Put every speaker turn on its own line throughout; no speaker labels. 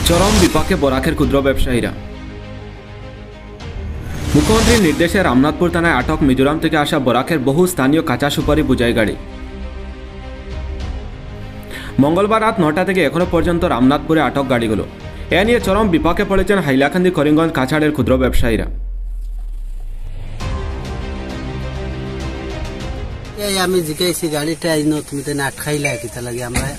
চরম বিপাকে বরাকের ক্ষুদ্র ব্যবসায়ীরা। মুখ্যমন্ত্রীর নির্দেশে রামনাথপুর থানায় আটক মিজোরাম থেকে আসা বরাকের বহু স্থানীয় কাঁচা সুপারি বোঝাই গাড়ি। মঙ্গলবার রাত 9টা থেকে এখনো পর্যন্ত রামনাথপুরে আটক গাড়িগুলো। এ নিয়ে চরম বিপাকে পড়েছেন হাইলাকান্দি করিমগঞ্জ কাছাড়ের ক্ষুদ্র ব্যবসায়ীরা।
আমি জিজ্ঞাসি গাড়িটা তুমি তো আটকাইলা কিতা লাগে আমরা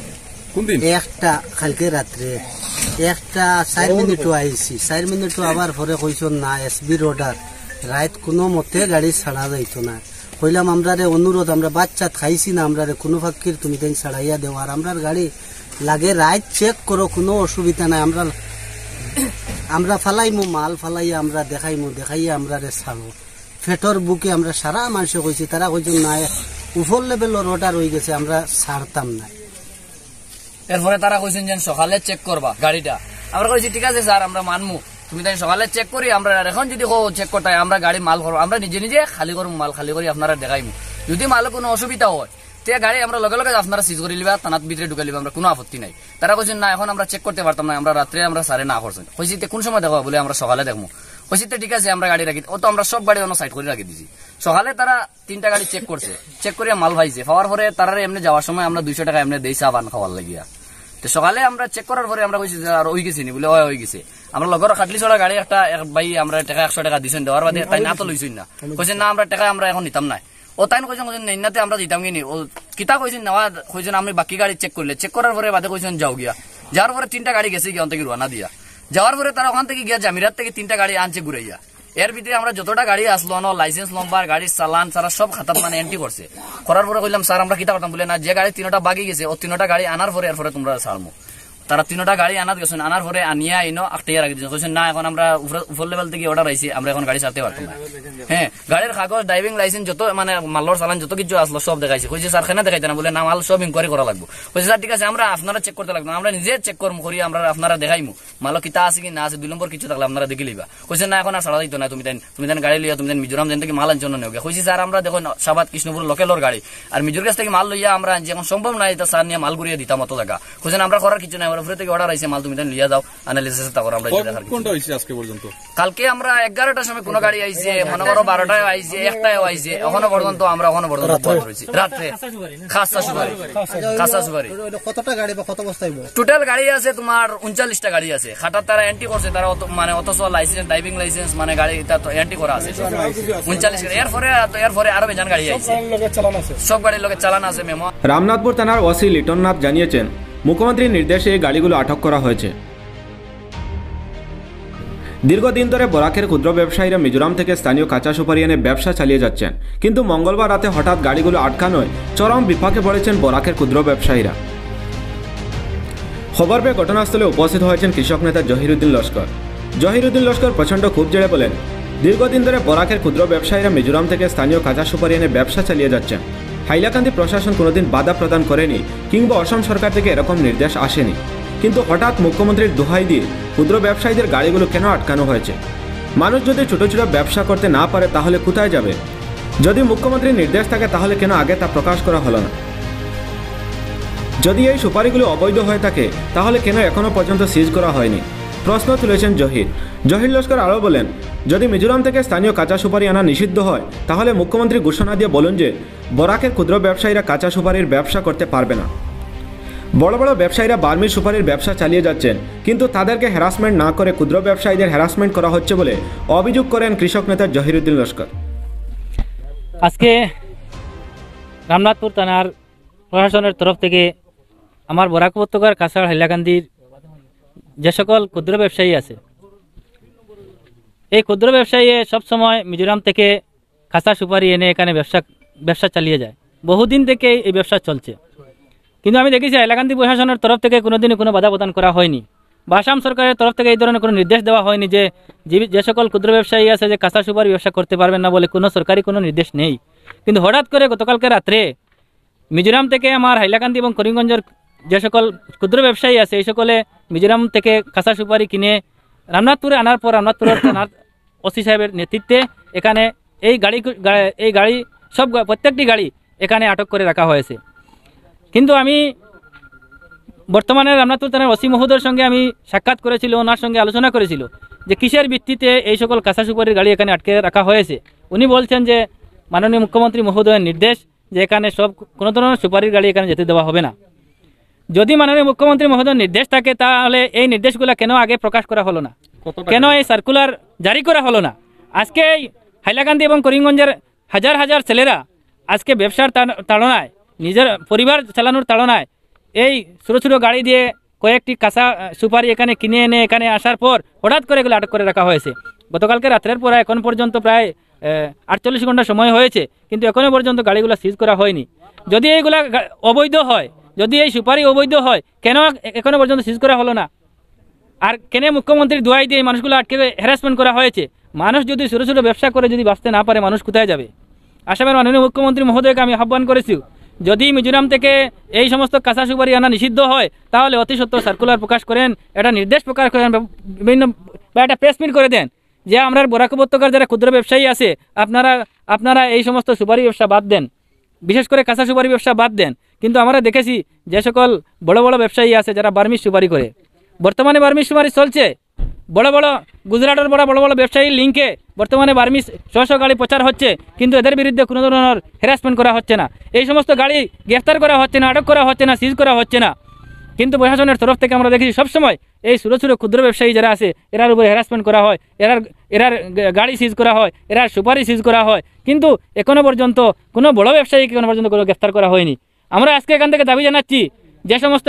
একটা কালকে রাত্রে একটা 4 মিনিটও আইছি 4 মিনিটও আবার পরে কইছ না এসবি রোডার রাত কোনো মতে গাড়ি ছাড়া যাইত না। কইলাম আমরা অনুরোধ আমরা বাচ্চা খাইছি না আমরা কোনো ফাঁকির তুমি তাই ছাড়াইয়া দেও আর আমরার গাড়ি লাগে রাত চেক করো কোনো অসুবিধা নাই আমরা ফালাইমু মাল ফালাইয়া আমরা দেখাইয়া আমরা ছাড়ো ফেটর বুকে আমরা সারা মানুষে কইছি তারা কইছেন না উপর লেভেলের অর্ডার হয়ে গেছে আমরা ছাড়তাম না।
এরপরে তারা কইছেন যে সকালে চেক করবা গাড়িটা। আমরা কইছি ঠিক আছে স্যার আমরা মানমু তুমি তাই সকালে চেক করি আমরা এখন যদি চেক করতে আমরা গাড়ি মাল করবো আমরা নিজে নিজে খালি করবো মাল খালি করি আপনারা দেখাইমু যদি মালে কোনো অসুবিধা হয় তে গাড়ি আমরা লগে লগে আপনারা সিজ করে লিবা থানার ভিতরে ঢুকে লিবা আমরা কোনো আপত্তি নাই। তারা কইছেন না এখন আমরা চেক করতে পারতাম না আমরা রাত্রে আমরা সারে না করছেন কইছি কোন সময় দেখো বলে আমরা সকালে দেখবো কইছি ঠিক আছে আমরা গাড়ি রাখি ও তো আমরা সব গাড়ি অন্য সাইড করে রাখি দিছি। সকালে তারা 3টা গাড়ি চেক করছে চেক করিয়া মাল ভাইছে পাওয়ার পরে তারা এমনি যাওয়ার সময় আমরা 200 টাকা এমনি দেই চা পান খাওয়ার লাগিয়া। তো সকালে আমরা চেক করার পরে আমরা কইছি আর ওই গেছি নি বলে ওই গেছে আমরা লগর খাটলি ছড়া গাড়ি একটা ভাই আমরা টাকা 100 টাকা দিছেন দেওয়ার বাদে তাই না তো লইছেন না কইছেন না আমরা টাকা আমরা এখন নিতাম না ও তাই কইছেন নাতে আমরা দিতাম কি নি ও কিতা কইছেন নেওয়া কইছেন আমি বাকি গাড়ি চেক করলে চেক করার পরে বাদে কইছেন যাও গিয়া যাওয়ার পরে 3টা গাড়ি গেছে গিয়া থেকে রওনা দিয়া যাওয়ার পরে তারা ওখান থেকে গিয়া জামিরাত থেকে 3টা গাড়ি আনছে ঘুরাইয়া। এর ভিতরে আমরা যতটা গাড়ি আসলো লাইসেন্স নম্বর গাড়ির চালান সারা সব খাতাত মানে এন্ট্রি করছে করার পরে কইলাম স্যার আমরা কিতা করতাম বলে না যে গাড়ি 3টা বাকি গেছে ও 3টা গাড়ি আনার পরে এরপরে তোমরা ছাড়মু। তারা 3টা গাড়ি আনাত গেছেন আনার পরে আনিয়া ইনো আটটিয়া রাখি দিয়েছেন কইছেন না এখন আমরা উপর লেভেল থেকে অর্ডার আইছি আমরা এখন গাড়ি ছাড়তে পারতাম না। হ্যাঁ গাড়ির কাগজ ড্রাইভিং লাইসেন্স যত মানে মালর চালান যত কিছু আসলো সব দেখাইছে কইছে স্যার কেন দেখাইতে না বলে না মাল সব ইনকোয়ারি করা লাগবে কইছে স্যার ঠিক আছে আমরা আপনারা চেক করতে লাগবে আমরা নিজে চেক করবো করি আমরা আপনারা দেখাইমু মাল কিতা আছে কি না আছে 2 নম্বর কিছু থাকলে আপনারা দেখে লিবা কইছে না এখন আর ছাড়া দিত না তুমি দেন গাড়ি লিয়া তুমি দেন মিজোরাম যেন থেকে মাল আনছো না নেওগে কইছি স্যার আমরা দেখো সাবাত কৃষ্ণপুর লোকালর গাড়ি আর মিজোর কাছ থেকে মাল লইয়া আমরা আনছি এখন সম্ভব নাই এটা স্যার নিয়ে মাল ঘুরিয়ে দিতাম অত টাকা কইছে আমরা করার কিছু নাই আমরা উপরে থেকে অর্ডার আইছে মাল তুমি দেন লিয়া যাও অ্যানালিসিস তা করে আমরা কোনটা হইছে আজকে পর্যন্ত কালকে আমরা 11টার সময় কোন গাড়ি আইছে মনে করো 12টায় আইছে একটায় আইছে এখনো পর্যন্ত আমরা রাত্রে খাসা সুপারি
কতটা গাড়ি বা কত বস্তা হইবো
টোটাল গাড়ি আছে তোমার 39টা গাড়ি আছে খাটার তারা এন্ট্রি করছে তারা মানে অথচ লাইসেন্স ড্রাইভিং লাইসেন্স মানে গাড়ি তো এন্ট্রি করা আছে 39 এরপরে আরো বেজান গাড়ি আছে সব গাড়ির লগে চালান আছে মেমো।
রামনাথপুর থানার ওসি লিটন নাথ জানিয়েছেন মুখ্যমন্ত্রীর নির্দেশে এই গাড়িগুলো আটক করা হয়েছে। দীর্ঘদিন ধরে বরাকের ক্ষুদ্র ব্যবসায়ীরা মিজোরাম থেকে স্থানীয় কাঁচা সুপারি এনে ব্যবসা চালিয়ে যাচ্ছেন কিন্তু মঙ্গলবার রাতে হঠাৎ গাড়িগুলো আটকানোয় চরম বিপাকে পড়েছেন বরাকের ক্ষুদ্র ব্যবসায়ীরা। খবর পেয়ে ঘটনাস্থলে উপস্থিত হয়েছেন কৃষক নেতা জহিরুদ্দিন লস্কর প্রচণ্ড ক্ষোভ জেড়ে বলেন দীর্ঘদিন ধরে বরাকের ক্ষুদ্র ব্যবসায়ীরা মিজোরাম থেকে স্থানীয় কাঁচা সুপারি এনে ব্যবসা চালিয়ে যাচ্ছেন। হাইলাকান্দি প্রশাসন কোনোদিন বাধা প্রদান করেনি কিংবা অসম সরকার থেকে এরকম নির্দেশ আসেনি কিন্তু হঠাৎ মুখ্যমন্ত্রীর দোহাই দিয়ে ক্ষুদ্র ব্যবসায়ীদের গাড়িগুলো কেন আটকানো হয়েছে? মানুষ যদি ছোট ছোট ব্যবসা করতে না পারে তাহলে কোথায় যাবে? যদি মুখ্যমন্ত্রীর নির্দেশ থাকে তাহলে কেন আগে তা প্রকাশ করা হলো না? যদি এই সুপারিগুলো অবৈধ হয়ে থাকে তাহলে কেন এখনো পর্যন্ত সিজ করা হয়নি? প্রশ্ন তুলেছেন জহির লস্কর আরও বলেন যদি মিজোরাম থেকে স্থানীয় কাঁচা সুপারি আনা নিষিদ্ধ হয় তাহলে মুখ্যমন্ত্রী ঘোষণা দিয়ে বলুন যে বরাকের ক্ষুদ্র ব্যবসায়ীরা কাঁচা সুপারির ব্যবসা করতে পারবে না। বড় বড় ব্যবসায়ীরা বার্মির সুপারির ব্যবসা চালিয়ে যাচ্ছেন কিন্তু তাদেরকে হ্যারাসমেন্ট না করে ক্ষুদ্র ব্যবসায়ীদের হ্যারাসমেন্ট করা হচ্ছে বলে অভিযোগ করেন কৃষক নেতা জহিরুদ্দিন লস্কর।
আজকে রামনাথপুর থানার প্রশাসনের তরফ থেকে আমার বরাক উপত্যকার কাছাড় হাইলাকান্দির যে সকল ক্ষুদ্র ব্যবসায়ী আছে এই ক্ষুদ্র ব্যবসায়ী সবসময় মিজোরাম থেকে কাঁচা সুপারি এনে এখানে ব্যবসা চালিয়ে যায়। বহুদিন থেকে এই ব্যবসা চলছে কিন্তু আমি দেখেছি হাইলাকান্দি প্রশাসনের তরফ থেকে কোনোদিনই কোনো বাধা প্রদান করা হয়নি বা আসাম সরকারের তরফ থেকে এই ধরনের কোনো নির্দেশ দেওয়া হয়নি যে সকল ক্ষুদ্র ব্যবসায়ী আছে যে কাঁচা সুপারি ব্যবসা করতে পারবেন না বলে কোনো সরকারি কোনো নির্দেশ নেই। কিন্তু হঠাৎ করে গতকালকে রাত্রে মিজোরাম থেকে আমার হাইলাকান্দি এবং করিমগঞ্জের যে সকল ক্ষুদ্র ব্যবসায়ী আছে এই সকলে মিজোরাম থেকে কাঁচা সুপারি কিনে রামনাথপুরে আনার পর রামনাথপুরের থানার ওসি সাহেবের নেতৃত্বে এখানে এই গাড়ি সব প্রত্যেকটি গাড়ি এখানে আটক করে রাখা হয়েছে। কিন্তু আমি বর্তমানে রামনাথপুর থানার ওসি মহোদয়ের সঙ্গে আমি সাক্ষাৎ করেছিল, ওনার সঙ্গে আলোচনা করেছিল যে কিসের ভিত্তিতে এই সকল কাঁচা সুপারির গাড়ি এখানে আটকে রাখা হয়েছে। উনি বলছেন যে মাননীয় মুখ্যমন্ত্রী মহোদয়ের নির্দেশ যে এখানে সব কোনো ধরনের সুপারির গাড়ি এখানে যেতে দেওয়া হবে না। যদি মাননীয় মুখ্যমন্ত্রী মহোদয়ের নির্দেশ থাকে তাহলে এই নির্দেশগুলো কেন আগে প্রকাশ করা হলো না, কেন এই সার্কুলার জারি করা হলো না? আজকে এই হাইলাকান্দি এবং করিমগঞ্জের হাজার হাজার ছেলেরা আজকে ব্যবসার তাড়নায়, নিজের পরিবার চালানোর তাড়নায় এই ছোটো ছোটো গাড়ি দিয়ে কয়েকটি কাঁচা সুপারি এখানে কিনে এনে এখানে আসার পর হঠাৎ করে এগুলো আটক করে রাখা হয়েছে। গতকালকে রাত্রের পর এখন পর্যন্ত প্রায় 48 ঘন্টা সময় হয়েছে, কিন্তু এখনো পর্যন্ত গাড়িগুলো সিজ করা হয়নি। যদি এইগুলা অবৈধ হয়, যদি এই সুপারি অবৈধ হয়, কেন এখনো পর্যন্ত সিজ করা হলো না? আর কেন মুখ্যমন্ত্রীর দোয়াই দিয়ে মানুষগুলো আটকে হ্যারাসমেন্ট করা হয়েছে? মানুষ যদি ছোটো ছোটো ব্যবসা করে যদি বাঁচতে না পারে, মানুষ কোথায় যাবে? আসামের মাননীয় মুখ্যমন্ত্রী মহোদয়কে আমি আহ্বান করেছি, যদি মিজোরাম থেকে এই সমস্ত কাঁচা সুপারি আনা নিষিদ্ধ হয় তাহলে অতি সত্বর সার্কুলার প্রকাশ করেন, এটা নির্দেশ প্রকাশ করেন, বিভিন্ন বা একটা প্রেসমিট করে দেন যে আমরা বরাক উপত্যকার যারা ক্ষুদ্র ব্যবসায়ী আছে আপনারা এই সমস্ত সুপারি ব্যবসা বাদ দেন, বিশেষ করে কাঁচা সুপারি ব্যবসা বাদ দেন। কিন্তু আমরা দেখেছি যে সকল বড় বড় ব্যবসায়ী আছে যারা বার্মিজ সুপারি করে, বর্তমানে বার্মিজ সুপারি চলছে। বড় বড় গুজরাটের বড় বড় ব্যবসায়ী লিঙ্কে বর্তমানে বার্মিজ 600 গাড়ি প্রচার হচ্ছে, কিন্তু এদের বিরুদ্ধে কোনো ধরনের হ্যারাসমেন্ট করা হচ্ছে না, এই সমস্ত গাড়ি গ্রেফতার করা হচ্ছে না, আটক করা হচ্ছে না, সিজ করা হচ্ছে না। কিন্তু প্রশাসনের তরফ থেকে আমরা দেখেছি সবসময় এই ছোটো ছোটো ক্ষুদ্র ব্যবসায়ী যারা আছে এরার উপরে হ্যারাসমেন্ট করা হয়, এরার গাড়ি সিজ করা হয়, এরার সুপারি সিজ করা হয়, কিন্তু এখনো পর্যন্ত কোনো বড় ব্যবসায়ীকে এখনো পর্যন্ত কোনো গ্রেফতার করা হয়নি। আমরা আজকে এখান থেকে দাবি জানাচ্ছি যে সমস্ত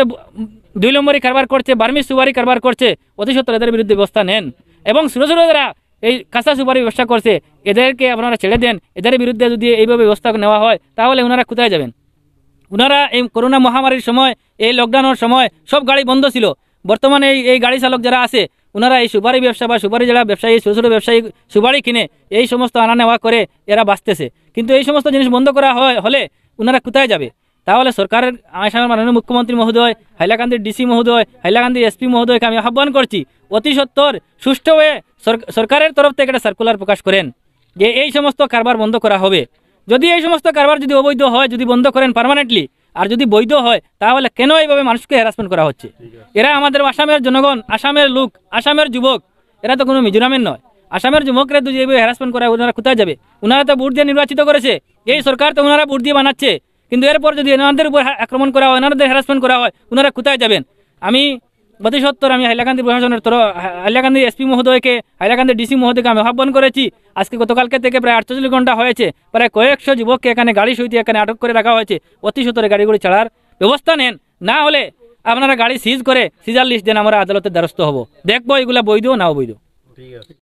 2 নম্বরই কারবার করছে, বার্মিজ সুপারি কারবার করছে, অতি সত্বর এদের বিরুদ্ধে ব্যবস্থা নেন। এবং ছোটো ছোটো যারা এই কাঁচা সুপারি ব্যবসা করছে এদেরকে আপনারা ছেড়ে দেন। এদের বিরুদ্ধে যদি এইভাবে ব্যবস্থা নেওয়া হয় তাহলে ওনারা কোথায় যাবেন? ওনারা এই করোনা মহামারীর সময়, এই লকডাউনের সময় সব গাড়ি বন্ধ ছিল। বর্তমানে এই গাড়ি চালক যারা আছে ওনারা এই সুপারি ব্যবসা বা সুপারি যারা ব্যবসায়ী, ছোটো ছোটো ব্যবসায়ী সুপারি কিনে এই সমস্ত আনা নেওয়া করে এরা বাঁচতেছে। কিন্তু এই সমস্ত জিনিস বন্ধ করা হলে ওনারা কোথায় যাবে? তাহলে সরকারের, আসামের মাননীয় মুখ্যমন্ত্রী মহোদয়, হাইলাকান্দির ডিসি মহোদয়, হাইলাকান্দির এসপি মহোদয়কে আমি আহ্বান করছি অতি সত্বর সুষ্ঠু হয়ে সরকারের তরফ থেকে একটা সার্কুলার প্রকাশ করেন যে এই সমস্ত কারবার বন্ধ করা হবে। যদি এই সমস্ত কারবার যদি অবৈধ হয়, যদি বন্ধ করেন পার্মানেন্টলি, আর যদি বৈধ হয় তাহলে কেন এইভাবে মানুষকে হ্যারাসমেন্ট করা হচ্ছে? এরা আমাদের আসামের জনগণ, আসামের লোক, আসামের যুবক, এরা তো কোনো মিজোরামের নয়। আসামের যুবকরা যদি এইভাবে হ্যারাসমেন্ট করা হয় ওনারা কোথায় যাবে? ওনারা তো ভোট দিয়ে নির্বাচিত করেছে, এই সরকার তো ওনারা ভোট দিয়ে বানাচ্ছে, কিন্তু এরপর যদি এনাদের উপর আক্রমণ করা হয়, এনাদের হ্যারাসমেন্ট করা হয়, ওনারা কোথায় যাবেন? আমি অতি সত্বর আমি হাইলাকান্দি প্রশাসনের হাইলাকান্দি এসপি মহোদয়কে, হাইলাকান্দি ডিসি মহোদয়কে আমি আহ্বান করেছি। আজকে গতকালকে থেকে প্রায় 48 ঘন্টা হয়েছে, প্রায় কয়েকশো যুবককে এখানে গাড়ি সহিত এখানে আটক করে রাখা হয়েছে। অতি সত্বরে গাড়িগুলি ছাড়ার ব্যবস্থা নেন, না হলে আপনারা গাড়ি সিজ করে সিজার লিস্ট দেন, আমরা আদালতের দ্বারস্থ হব, দেখবো এগুলা বৈধ না অবৈধ।